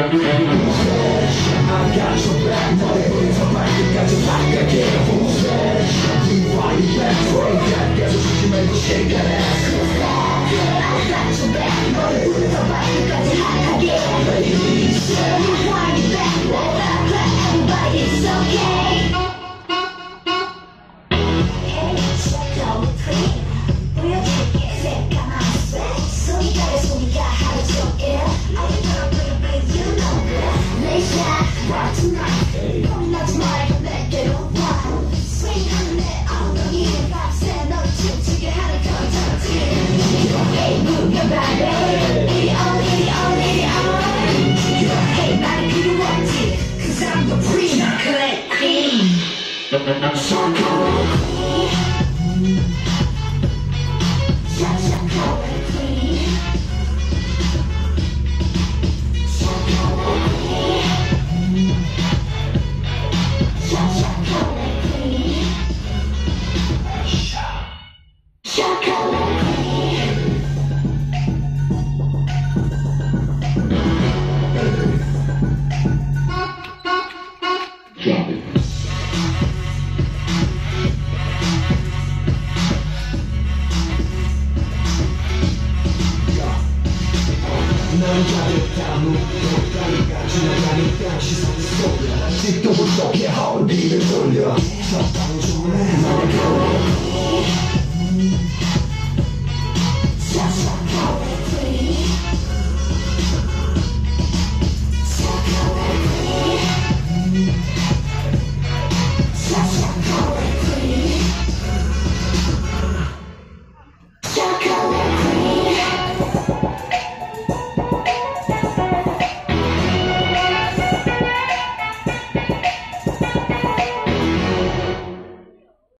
got your back 머리부터 발끝까지 바뀌게 Who's that? Rewind back Break that 계속 조심해도 shake that ass I got your back 머리부터 발끝까지 하게 Ladies Rewind back Clap clap everybody it's okay Hey check out the clean 보여줄게 새까만 스펙 소리가 하루 종일 I'm gonna bring it back you know that Let's rock tonight 겁나지 말고 내게로 와 Swing하는 내 엉덩이에 밤새 널 춤추게 하는 컨텐츠 Hey move your body 이리 on 이리 on 이리 on Hey 나를 필요없지 Cause I'm the queen Collect queen So cool 난 가볍다 무겁다니까 지나가니까 시선이 쏠려 아직도 못 속에 허리를 돌려 저 방송에 너를